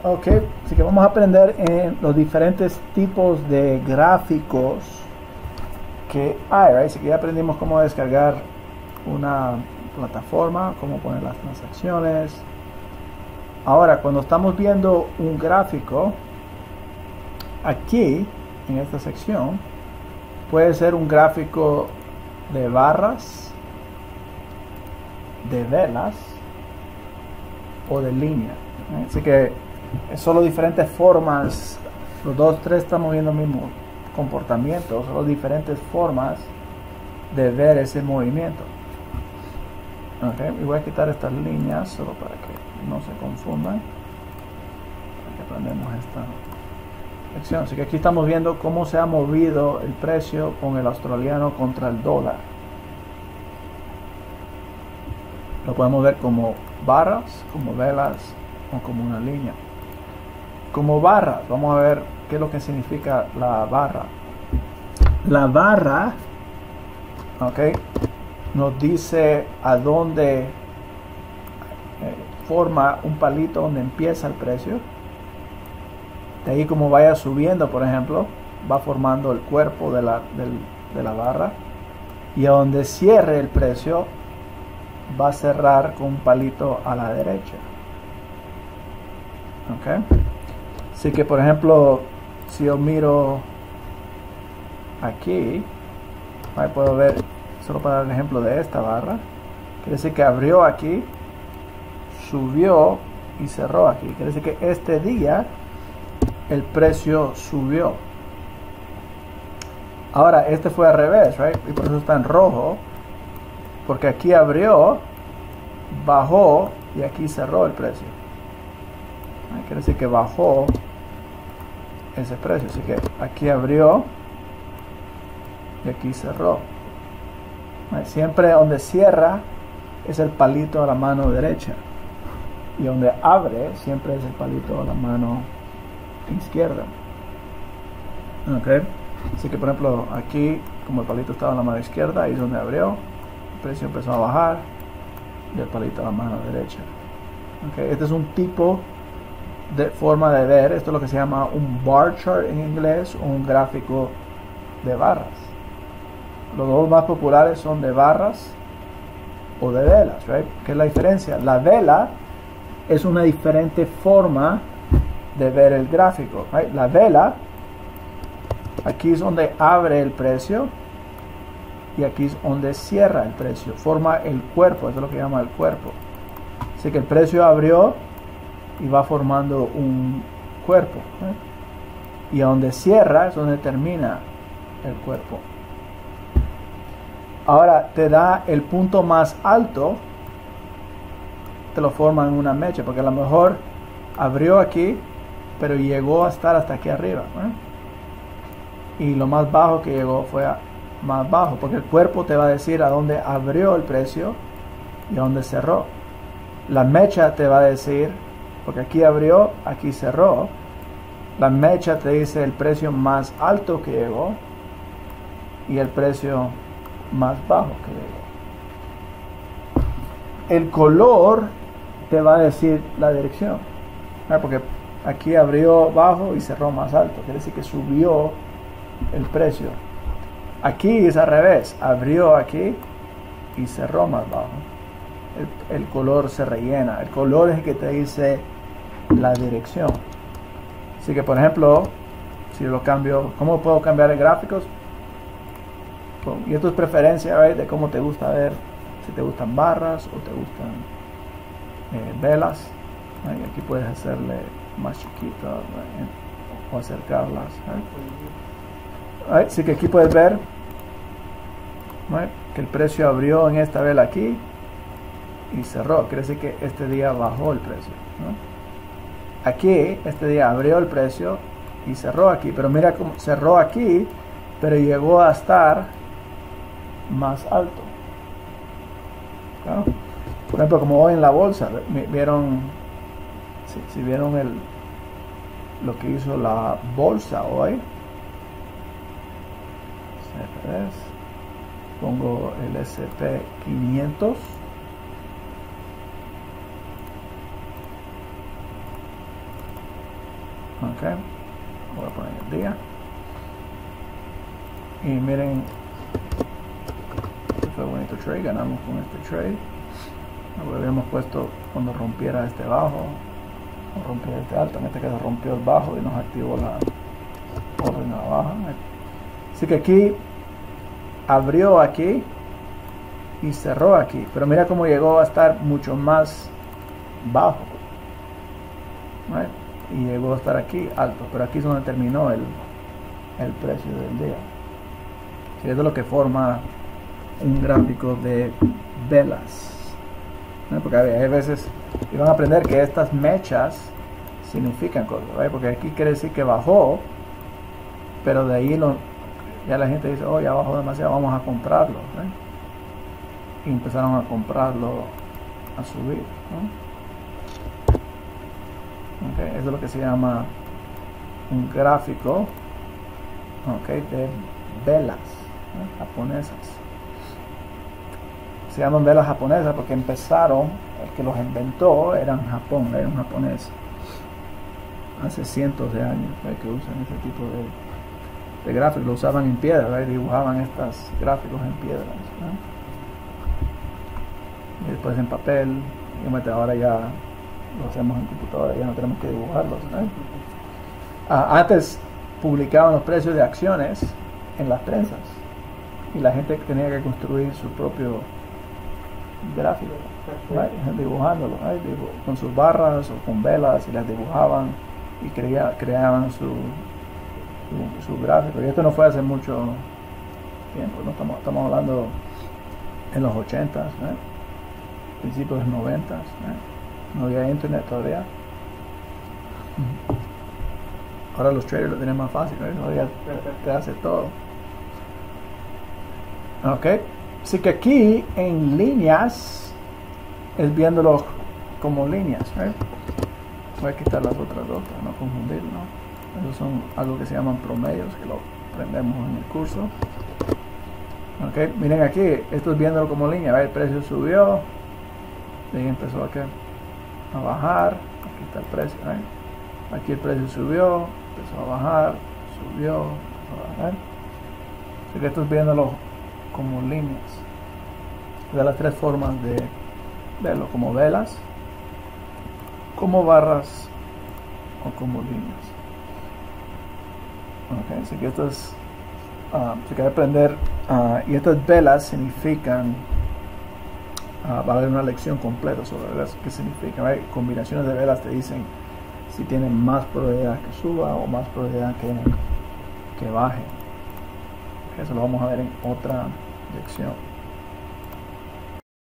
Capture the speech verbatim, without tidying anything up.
Ok, así que vamos a aprender en los diferentes tipos de gráficos que hay, right? Así que ya aprendimos cómo descargar una plataforma, cómo poner las transacciones. Ahora, cuando estamos viendo un gráfico, aquí, en esta sección, puede ser un gráfico de barras, de velas o de línea. Así que son solo diferentes formas, los dos, tres estamos viendo el mismo comportamiento, son diferentes formas de ver ese movimiento. Okay, y voy a quitar estas líneas solo para que no se confundan. Aquí aprendemos esta lección. Así que aquí estamos viendo cómo se ha movido el precio con el australiano contra el dólar. Lo podemos ver como barras, como velas o como una línea. Como barras, vamos a ver qué es lo que significa la barra. La barra, ok, nos dice a dónde eh, forma un palito donde empieza el precio. De ahí, como vaya subiendo, por ejemplo, va formando el cuerpo de la, del, de la barra, y a donde cierre el precio va a cerrar con un palito a la derecha. Ok, así que, por ejemplo, si yo miro aquí, ahí puedo ver, solo para dar el ejemplo de esta barra, quiere decir que abrió aquí, subió y cerró aquí. Quiere decir que este día el precio subió. Ahora, este fue al revés, right? Y por eso está en rojo, porque aquí abrió, bajó y aquí cerró el precio. Quiere decir que bajó ese precio. Así que aquí abrió y aquí cerró. Siempre donde cierra es el palito a la mano derecha, y donde abre siempre es el palito a la mano izquierda. Okay. Así que, por ejemplo, aquí, como el palito estaba a la mano izquierda, ahí es donde abrió, el precio empezó a bajar y el palito a la mano derecha. Okay. Este es un tipo de forma de ver. Esto es lo que se llama un bar chart en inglés, o un gráfico de barras. Los dos más populares son de barras o de velas, right? ¿Qué es la diferencia? La vela es una diferente forma de ver el gráfico, right? La vela, aquí es donde abre el precio y aquí es donde cierra el precio, forma el cuerpo. Eso es lo que llama el cuerpo. Así que el precio abrió y va formando un cuerpo, right? Y a donde cierra es donde termina el cuerpo. Ahora te da el punto más alto, te lo forma en una mecha, porque a lo mejor abrió aquí, pero llegó a estar hasta aquí arriba, ¿eh? Y lo más bajo que llegó fue a más bajo, porque el cuerpo te va a decir a dónde abrió el precio y a dónde cerró. La mecha te va a decir, porque aquí abrió, aquí cerró, la mecha te dice el precio más alto que llegó y el precio más bajo que llegó. El color te va a decir la dirección, ¿no? Porque aquí abrió bajo y cerró más alto, quiere decir que subió el precio. Aquí es al revés, abrió aquí y cerró más bajo. El, el color se rellena. El color es el que te dice la dirección. Así que, por ejemplo, si lo cambio, ¿cómo puedo cambiar el gráfico? Y esto es preferencia, right, de cómo te gusta ver, si te gustan barras o te gustan eh, velas. Right? Aquí puedes hacerle más chiquita, right, o acercarlas. Right? Right? Así que aquí puedes ver, right, que el precio abrió en esta vela aquí y cerró. Quiere decir que este día bajó el precio, ¿no? Aquí, este día abrió el precio y cerró aquí, pero mira cómo cerró aquí, pero llegó a estar más alto, ¿no? Por ejemplo, como hoy en la bolsa, vieron, si, si vieron el, lo que hizo la bolsa hoy, pongo el ese pe quinientos, Ok, voy a poner el día y miren, este fue bonito trade, ganamos con este trade. Lo habíamos puesto cuando rompiera este bajo o rompiera este alto, en este caso rompió el bajo y nos activó la orden a la baja. Así que aquí abrió aquí y cerró aquí, pero mira cómo llegó a estar mucho más bajo, ¿right? Y llegó a estar aquí alto, pero aquí es donde terminó el, el precio del día. Y eso es lo que forma un gráfico de velas, ¿no? Porque hay veces y van a aprender que estas mechas significan cosas, ¿right? Porque aquí quiere decir que bajó, pero de ahí lo, ya la gente dice, oh, ya bajó demasiado, vamos a comprarlo, ¿right? Y empezaron a comprarlo, a subir, ¿no? Okay, eso es lo que se llama un gráfico, okay, de velas, ¿no? Japonesas. Se llaman velas japonesas porque empezaron, el que los inventó era en Japón, era un japonés, hace cientos de años, ¿right? Que usan ese tipo de, de gráficos, lo usaban en piedra, ¿right? Dibujaban estos gráficos en piedra, ¿no? Y después en papel, y ahora ya lo hacemos en computadora, ya no tenemos que dibujarlos, ¿no? Ah, antes publicaban los precios de acciones en las prensas y la gente tenía que construir su propio gráfico, ¿right? Dibujándolo, ¿right? Con sus barras o con velas y las dibujaban y crea, creaban su, su, su gráfico. Y esto no fue hace mucho tiempo, ¿no? estamos, estamos hablando en los ochentas, ¿right? Principios de los noventas, ¿right? No había internet todavía. Ahora los traders lo tienen más fácil, ¿no? Todavía te hace todo. Ok, así que aquí en líneas es viéndolo como líneas, ¿right? Voy a quitar las otras dos para no confundir, ¿no? Esos son algo que se llaman promedios, que lo aprendemos en el curso. Ok, miren aquí, esto es viéndolo como línea, ¿right? El precio subió, de ahí empezó a, ¿qué? a bajar, aquí está el precio, ¿right? Aquí el precio subió, empezó a bajar, subió, empezó a bajar. Así que esto es viéndolo como líneas. De las tres formas de verlo, como velas, como barras o como líneas. Okay, así que esto es, uh, se quiere aprender, uh, y estas velas significan, uh, va a haber una lección completa sobre velas, qué significa, ¿right? Combinaciones de velas te dicen si tienen más probabilidad que suba o más probabilidad que, que baje. Okay, eso lo vamos a ver en otra lección.